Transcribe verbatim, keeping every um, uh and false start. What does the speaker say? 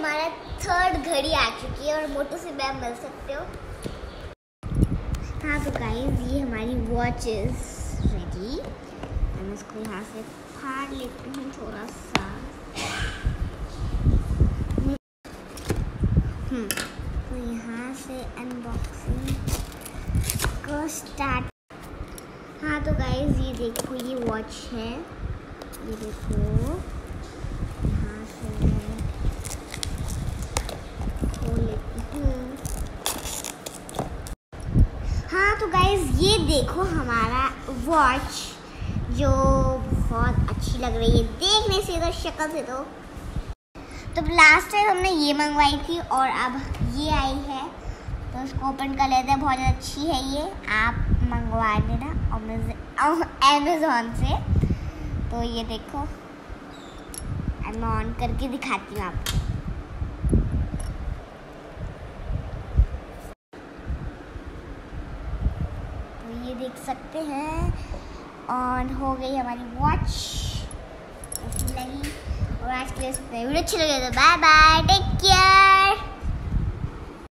हमारा थर्ड घड़ी आ चुकी है और मोटू से बैग मिल सकते हो। हाँ तो गाइस ये हमारी वॉच इज रेडी। हम इसको यहाँ से फाड़ लेते हैं थोड़ा सा। हम्म तो यहाँ से अनबॉक्सिंग को स्टार्ट। हाँ तो गाइस ये देखो ये वॉच है, ये देखो यहाँ से मैं खोल लेती हूँ। हाँ तो गाइस ये देखो हमारा वॉच जो बहुत अच्छी लग रही है देखने से तो, शक्ल से तो। तो लास्ट टाइम हमने ये मंगवाई थी और अब ये आई है, तो इसको ओपन कर लेते हैं। बहुत अच्छी है ये, आप मंगवा लेना अमेज़ॉन से। तो ये देखो मैं ऑन करके दिखाती हूँ आपको। तो ये देख सकते हैं ऑन हो गई हमारी वॉच। अच्छी लगी और आज के लिए वीडियो अच्छी लगी तो बाय बाय, टेक केयर।